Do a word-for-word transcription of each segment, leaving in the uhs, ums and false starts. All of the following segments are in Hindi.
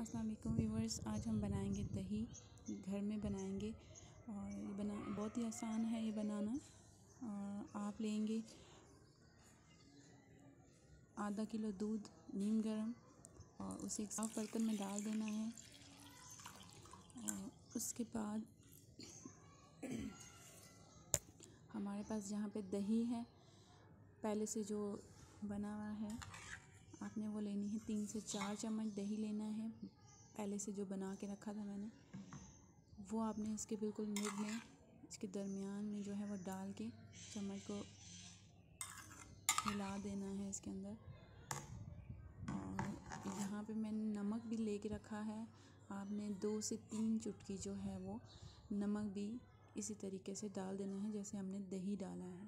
अस्सलाम वालेकुम व्यूअर्स। आज हम बनाएंगे दही, घर में बनाएंगे और ये बना बहुत ही आसान है ये बनाना। और आप लेंगे आधा किलो दूध नीम गरम और उसे एक साफ़ बर्तन में डाल देना है। और उसके बाद हमारे पास जहाँ पे दही है पहले से जो बना हुआ है, आपने वो लेनी है। तीन से चार चम्मच दही लेना है, पहले से जो बना के रखा था मैंने, वो आपने इसके बिल्कुल मिड में, इसके दरमियान में जो है वो डाल के चम्मच को हिला देना है इसके अंदर। और यहाँ पे मैंने नमक भी लेके रखा है, आपने दो से तीन चुटकी जो है वो नमक भी इसी तरीके से डाल देना है जैसे हमने दही डाला है।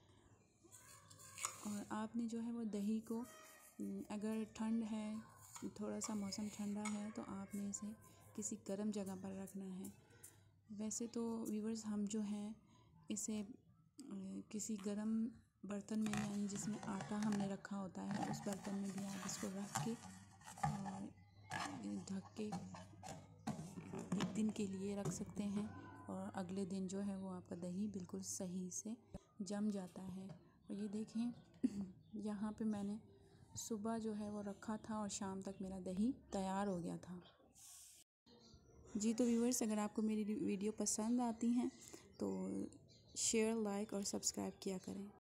और आपने जो है वो दही को, अगर ठंड है, थोड़ा सा मौसम ठंडा है, तो आपने इसे किसी गर्म जगह पर रखना है। वैसे तो व्यूअर्स हम जो हैं इसे किसी गर्म बर्तन में, यानी जिसमें आटा हमने रखा होता है उस बर्तन में भी आप इसको रख के और ढक के एक दिन के लिए रख सकते हैं। और अगले दिन जो है वो आपका दही बिल्कुल सही से जम जाता है। और ये देखें, यहाँ पे मैंने सुबह जो है वो रखा था और शाम तक मेरा दही तैयार हो गया था। जी तो व्यूअर्स, अगर आपको मेरी वीडियो पसंद आती हैं तो शेयर, लाइक और सब्सक्राइब किया करें।